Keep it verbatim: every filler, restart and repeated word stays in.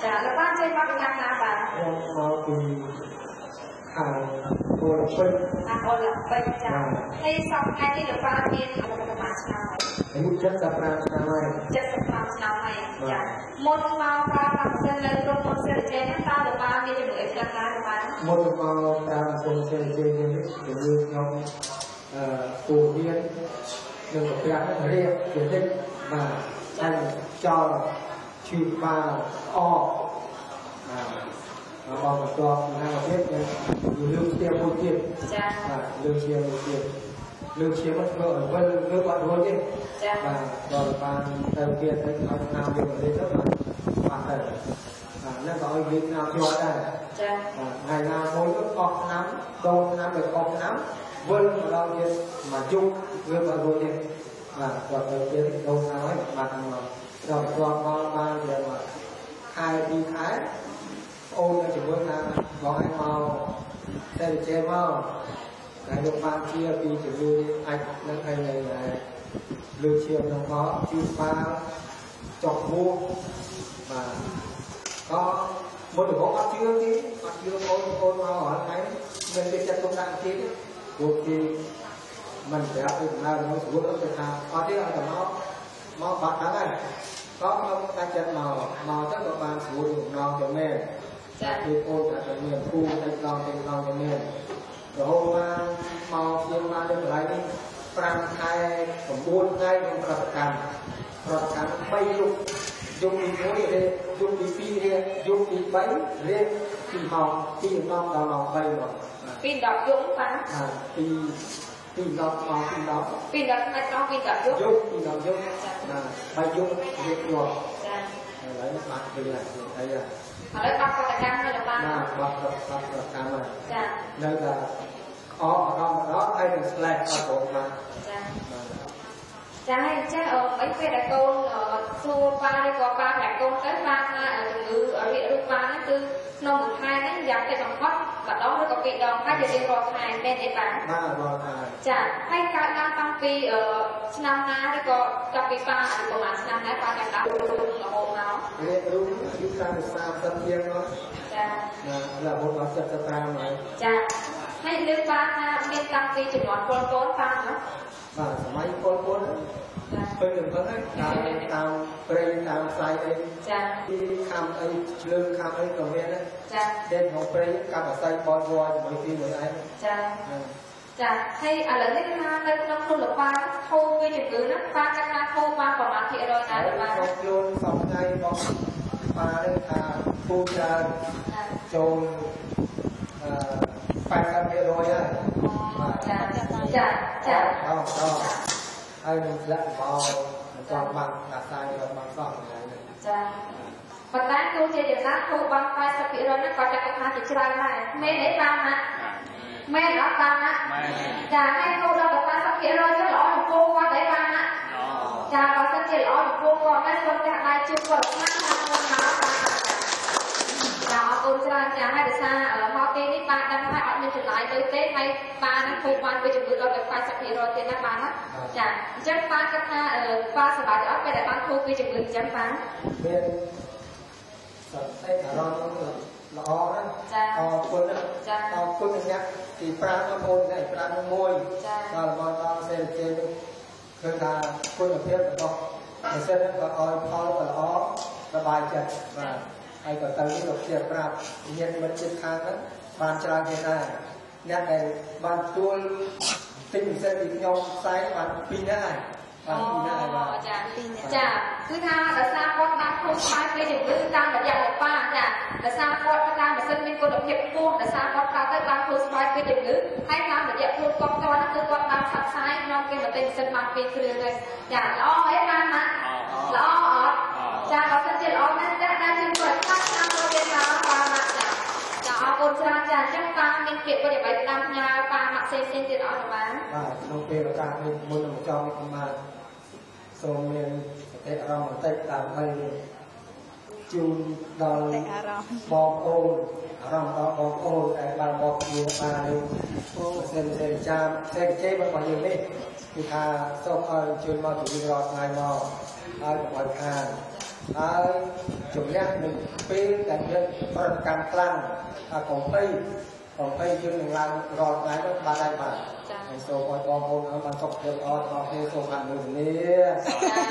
ចាលោកបានចេញមកពីខាងណាបាទមកពីខាងអូលពេជ្រខាងអូលពេជ្រចាហើយសពថ្ងៃនេះលោកបានមានប្រវត្តិឆ្នាំហើយអាយុเจ็ดสิบห้าឆ្នាំហើយเจ็ดสิบห้าឆ្នាំហើយចាមុនមកប្រើប្រាស់ម៉ាស៊ីននៅក្នុងមុនសេរីជេហ្នឹងតើលោកបានមានជំនួយអីខ្លះដែរលោកបានមុនមកប្រើម៉ាស៊ីនសេរីជេនេះជំនួយខ្ញុំអឺពូរៀននឹងប្រព័ន្ធរៀបជានិច្ចបាទតែចោលឈឺបានអស់បាទបងបន្ទាប់ពីហាទៀតយើងលើកស្ទះមួយទៀតចាបាទលើកជាមួយទៀតលើកជាមកធ្វើឲ្យវិលលើកអត់រួចទេចាបាទដល់បានទៅគេទៅឲ្យឆ្នាំយកទៅទៅបាទទៅបាទแล้วក៏ឲ្យយើងឆ្នាំយកដែរចាបាទថ្ងៃណាមួយទៅអស់ឆ្នាំដូរឆ្នាំទៅអស់ឆ្នាំវិលម្ដងទៀតមកយុគវាអត់រួចទេបាទគាត់ទៅទៀតដូរឆ្នាំហើយបាទមកដល់គាត់មកបានវាមកខែពីរខែអូនទៅជាមួយថាបងឲ្យមកតែជេមកតែលោកបានជាពីជំនួយអាចនឹងឲ្យនៅលើឈាមក្នុងមកជួបបានចុកពោះបាទក៏មុនរបស់អត់ជឿទេអត់ជឿអូនអូនមកអត់ហើយមិនទេចិត្តទុកដាក់ទៀតព្រោះគេមិនប្រាប់ពីដំណើររបស់ស្រួលអត់ទៅថាអត់ទេអត់ទៅមកមកបាត់ហ្នឹងហើយក៏ខ្ញុំតែចិត្តមកមកទៅក៏បានស្រួលដំណងទៅមែនចាពីអូនតែមានគូតែឡងទៅឡងទៅមានរហូតបានមកយើងបាននៅកន្លែងនេះប្រាំខែ៩ថ្ងៃក្នុងប្រតិកម្មប្រតិកម្មបីយប់យប់ទីមួយរៀនយប់ទីពីររៀនយប់ទីបីរៀនពីម៉ោងពីម៉ោងដល់ម៉ោងបីមកពីដប់យប់បាទពីពីដប់ម៉ោងពីដប់ពីដប់ថ្ងៃដល់ពីដប់យប់យប់ពីដប់យប់ណាបីយប់រៀនយប់ចាឥឡូវបាត់ទៅហើយអីឥឡូវបាត់ប្រតិកម្មហើយបាទណាបាត់ប្រតិកម្មហើយចានៅតែអស់ម្ដងម្ដងហើយនឹងស្លេះអត់ព្រមបានចាចាអញ្ចឹងអឺមិនពេលដែលកូនសួរប៉ាឬក៏ប៉ាប្រាប់កូនទៅប៉ាថាជំងឺរាករូបប៉ាហ្នឹងគឺក្នុងមួយខែហ្នឹងយ៉ាងតិចបំផុតម្ដងឬក៏ពីរដងហើយជារៀងរាល់ខែមែនទេប៉ាបាទរាល់ខែចាហើយកើតឡើងតាំងពីឆ្នាំណាឬក៏តាំងពីប៉ាអាយុប្រហែលឆ្នាំដែរប៉ាចាប់ដាក់រហូតមករៀបរូបអាយុតាមសាមសិបជាងមកចាណារហូតដល់សិបទៅតាមហើយចាហើយលើប៉ាថាមានតាំងពីចំនួនពលពលប៉ាណាបាទសម័យពលពលឃើញនឹងហ្នឹងតាមតាមព្រៃតាមផ្សាយអីចាទីខំអីឆ្លើខំអីក៏មានដែរចាតែក្នុងព្រៃកម្មអាស្រ័យបនវល់ជាមួយទីមួយឯងចាចាហើយឥឡូវនេះថានៅក្នុងខ្លួនលោកប៉ាធូរវាជំងឺហ្នឹងប៉ាកាត់ថាធូរបានប្រហែលភាគរយដែរបាទក្នុងខ្លួនសពថ្ងៃបងប៉ានឹងថាធូរច្រើនចូលអឺប៉ែតសិបភាគរយហើយចាចាចាអត់ដល់ហើយនឹងលាក់បោមិនចង់បានអាសាយរបស់បានសោះថ្ងៃនេះចាប៉ុន្តែទោះជាយ៉ាងណាធូរបានប៉ែតសិបភាគរយហ្នឹងក៏ចាត់ថាជាច្រើនដែរមែនទេប៉ាណាមែនអត់ប៉ាណាចាហើយធូរដល់ប៉ែតសិបភាគរយទៅល្អចំពោះគាត់ទេប៉ាណាចាបើសិនជាល្អចំពោះគាត់ហ្នឹងគាត់តែដៃជួបគាត់ណាថាគាត់មកចាអរគុណច្រើនចាហើយដោយសារមកទីនេះប៉ាដឹងថាអត់មានចំណាយទៅទេហើយប៉ានឹងធូរបានពីជំងឺដល់ប៉ែតសិបភាគរយទៀតណាប៉ាណាចាអញ្ចឹងប៉ាគិតថាប៉ាសប្បាយអត់ពេលដែលបានធូរពីជំងឺអញ្ចឹងប៉ាមានសន្តិអារម្មណ៍ល្អណាស់អរគុណចាអរគុណអ្នកទីប្រាំបងប្អូនអ្នកប្រាំមួយដល់របស់ដល់សេរីជេគឺថាគុណភាពរបស់ម៉ាស៊ីនក៏ឲ្យផលក៏ល្អសប្បាយចិត្តបាទហើយក៏ទៅលោកជាប្រាប់ញាតិមិត្តជិតខាងហ្នឹងបានច្រើនទៀតដែរអ្នកដែលបានទួលទិញពិសេសពីខ្ញុំផ្សាយបានពីរនាក់ហើយបានពីរនាក់ហើយបាទចាចាគឺថាដោយសារគាត់បានធូរស្បើយពីជំងឺតាមរយៈលោកប៉ាចាដោយសារគាត់តាមម៉ាស៊ីនមានគុណភាពខ្ពស់ដោយសារគាត់ប្រើទៅបានធូរស្បើយពីជំងឺហើយតាមរយៈខ្លួនគាត់ផ្ទាល់គឺគាត់បានផ្សព្វផ្សាយក្នុងគេមកទិញម៉ាស៊ីនបានពីរគ្រឿងហើយចាល្អអីបានណាល្អអត់ចាបើសិនជាល្អណាស់ចាតាមជំនួយខ្លះតាមរយៈមកបានណាចាចាអរគុណច្រើនចាអញ្ចឹងប៉ាមានពាក្យបរិយាបន្នតាមផ្ញើប៉ាមកផ្សេងៗទៀតអត់ទេបាទបាទក្នុងពេលឱកាសនេះមុននឹងចង់មកសូមមានសតិអារម្មណ៍បន្តិចដើម្បីជូនដល់បងប្អូនអារម្មណ៍ដល់បងប្អូនដែលបានមកជាបាននេះសិនសេចាំសេជេរបស់យើងនេះគឺថាសូមឲ្យជួយមកជួយរាល់ថ្ងៃមកហើយកុំឲ្យខានហើយជំនះនឹងពេលដែលយើងប្រតិកម្មខ្លាំងកំភៃកំភៃយើងនឹងឡើងរាល់ថ្ងៃនោះបានដែរបាទហើយសូមឲ្យបងប្អូនបានសុខភាពល្អទាំងអស់គ្នាសូមអនុមោទនា